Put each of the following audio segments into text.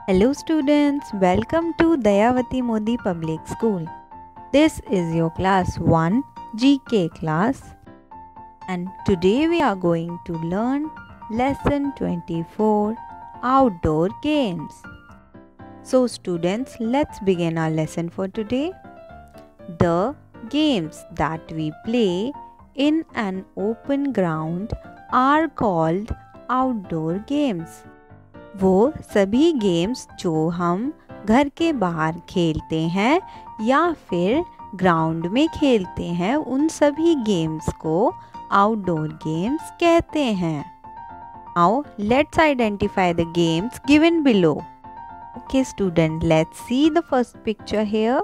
Hello students, welcome to Dayavati Modi Public School. This is your class 1 GK class and today we are going to learn lesson 24 outdoor games. So students, let's begin our lesson for today. The games that we play in an open ground are called outdoor games. वो सभी games जो हम घर के बाहर खेलते हैं या फिर ग्राउंड में खेलते हैं उन सभी गेम्स को आउटडोर गेम्स कहते हैं. Now let's identify the games given below. Okay student, let's see the first picture here.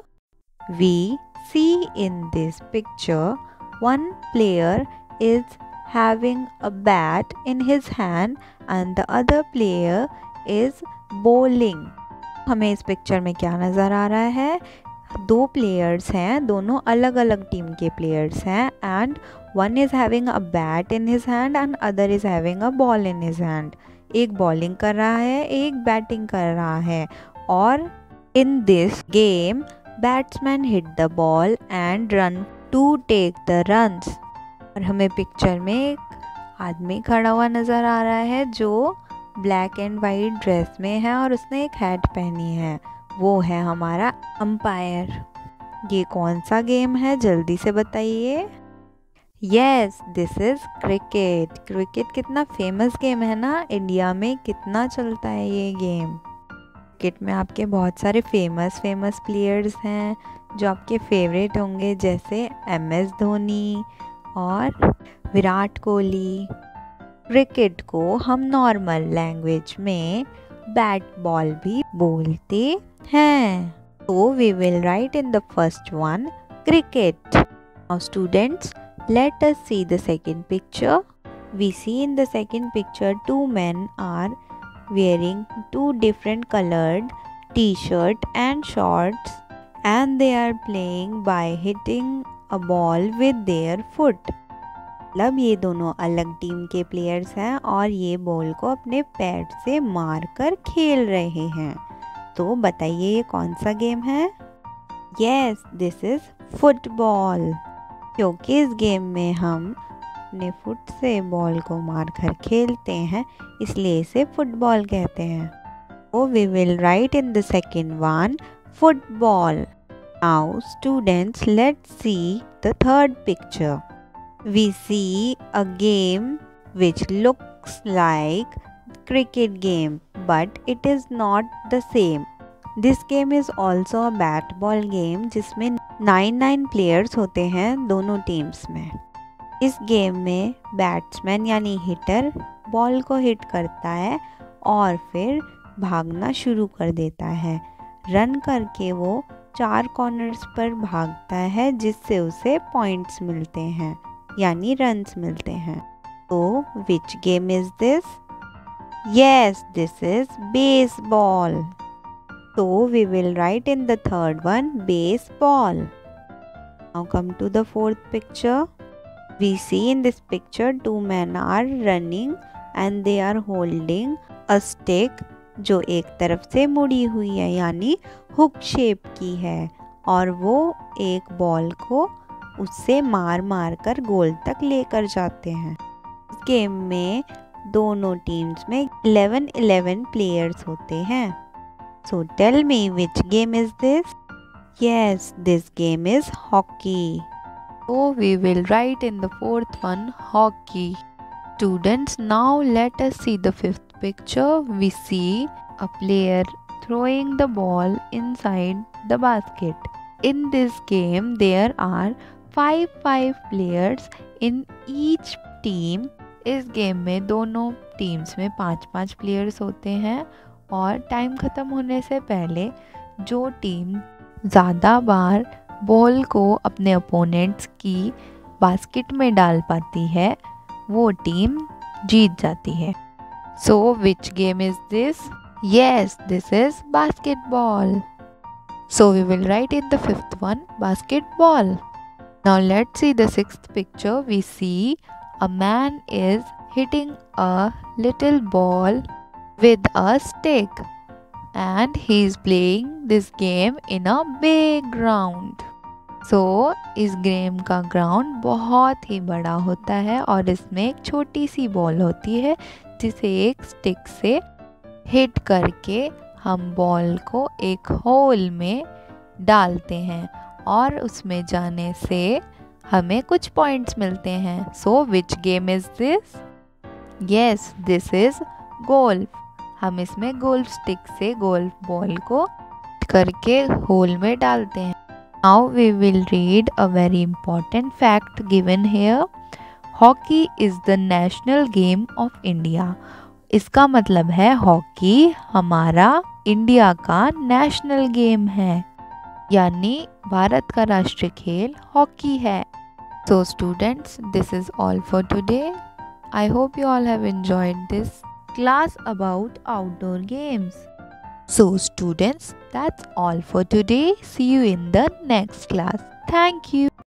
We see in this picture one player is having a bat in his hand and the other player is bowling. हमें इस picture में क्या नज़र आ रहा है? दो players हैं, दोनों अलग अलग टीम के प्लेयर्स हैं and one is having a bat in his hand and other is having a ball in his hand. एक बॉलिंग कर रहा है, एक बैटिंग कर रहा है और in this game batsman hit the ball and run to take the runs. और हमें पिक्चर में एक आदमी खड़ा हुआ नज़र आ रहा है जो ब्लैक एंड वाइट ड्रेस में है और उसने एक हैट पहनी है. वो है हमारा अंपायर. ये कौन सा गेम है जल्दी से बताइए. Yes, this is cricket. Cricket कितना फेमस गेम है ना, इंडिया में कितना चलता है ये गेम. क्रिकेट में आपके बहुत सारे फेमस प्लेयर्स हैं जो आपके फेवरेट होंगे, जैसे MS धोनी और विराट कोहली. क्रिकेट को हम नॉर्मल लैंग्वेज में बैट बॉल भी बोलते हैं. तो we will write in the first one cricket. Now students, let us see the second picture. We see in the second picture two men are wearing two different colored t-shirt and shorts and they are playing by hitting a ball with their foot. मतलब ये दोनों अलग team के players हैं और ये ball को अपने पैर से मारकर खेल रहे हैं. तो बताइए ये कौन सा गेम है. Yes, this is football. क्योंकि इस गेम में हम अपने फुट से बॉल को मारकर खेलते हैं इसलिए इसे फुटबॉल कहते हैं. तो we will write in the second one football. Now students, let's see the third picture. We see a game which looks like cricket game, but it is not the same. This game is also a bat ball game जिसमें 9 players होते हैं दोनों teams में. इस game में batsman यानी heater ball को hit करता है और फिर भागना शुरू कर देता है. रन करके वो 4 कॉर्नर्स पर भागता है जिससे उसे पॉइंट्स मिलते हैं यानी रन्स मिलते हैं. तो which game is this. Yes, this is baseball. तो we will write in the third one baseball. Now come to the fourth picture. We see in this picture two man are running and they are holding a stick जो एक तरफ से मुड़ी हुई है यानी hook shape की है और वो एक बॉल को उससे मार कर गोल तक लेकर जाते हैं. इस गेम में दोनों टीम्स में 11 प्लेयर्स होते हैं. So tell me which game is this. Yes, this game is hockey. So we will write in the fourth one hockey. Students, now let us see the fifth picture. We see a player throwing the ball inside the basket. In this game there are 5 players in each team. इस game में दोनों teams में 5 players होते हैं और time ख़त्म होने से पहले जो टीम ज़्यादा बार बॉल को अपने अपोनेंट्स की बास्केट में डाल पाती है वो टीम जीत जाती है. So which game is this. Yes, this is basketball. So we will write in the fifth one basketball. Now let's see the sixth picture. We see a man is hitting a little ball with a stick. and he is playing this game in a big ground. So इस game का ground बहुत ही बड़ा होता है और इसमें एक छोटी सी बॉल होती है जिसे एक स्टिक से हिट करके हम बॉल को एक होल में डालते हैं और उसमें जाने से हमें कुछ पॉइंट्स मिलते हैं. So which game is this? Yes, this is golf. हम इसमें गोल्फ स्टिक से गोल्फ बॉल को करके होल में डालते हैं. Now we will read a very important fact given here. Hockey is the national game of India. इसका मतलब है हॉकी हमारा इंडिया का नेशनल गेम है, यानी भारत का राष्ट्रीय खेल हॉकी है. So students, this is all for today. I hope you all have enjoyed this class about outdoor games. So students, that's all for today. See you in the next class. Thank you.